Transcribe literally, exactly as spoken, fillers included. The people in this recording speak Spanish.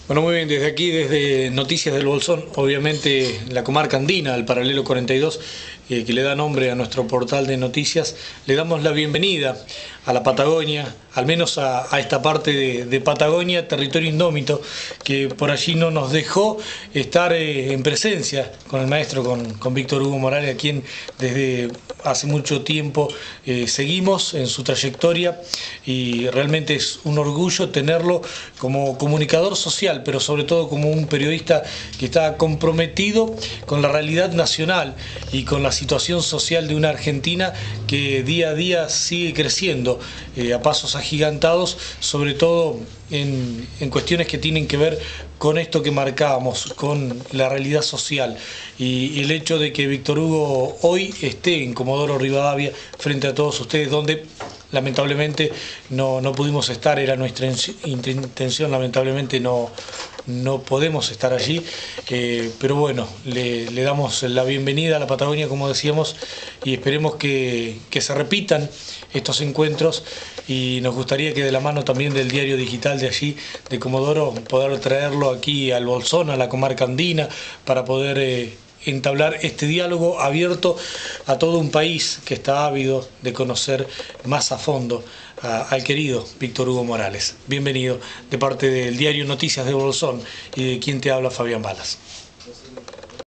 Bueno, muy bien, desde aquí, desde Noticias del Bolsón, obviamente la comarca andina, el paralelo cuarenta y dos, eh, que le da nombre a nuestro portal de noticias, le damos la bienvenida a la Patagonia, al menos a, a esta parte de, de Patagonia, territorio indómito, que por allí no nos dejó estar eh, en presencia con el maestro, con, con Víctor Hugo Morales, a quien desde hace mucho tiempo eh, seguimos en su trayectoria y realmente es un orgullo tenerlo como comunicador social, pero sobre todo como un periodista que está comprometido con la realidad nacional y con la situación social de una Argentina que día a día sigue creciendo eh, a pasos agigantados, sobre todo en, en cuestiones que tienen que ver con esto que marcábamos, con la realidad social y el hecho de que Víctor Hugo hoy esté en Comodoro Rivadavia frente a todos ustedes, donde lamentablemente no, no pudimos estar, era nuestra intención, lamentablemente no, no podemos estar allí, eh, pero bueno, le, le damos la bienvenida a la Patagonia, como decíamos, y esperemos que, que se repitan estos encuentros y nos gustaría que de la mano también del diario digital de allí, de Comodoro, poder traerlo aquí al Bolsón, a la comarca andina, para poder eh, entablar este diálogo abierto a todo un país que está ávido de conocer más a fondo a, al querido Víctor Hugo Morales. Bienvenido de parte del diario Noticias de Bolsón y de quien te habla, Fabián Balas.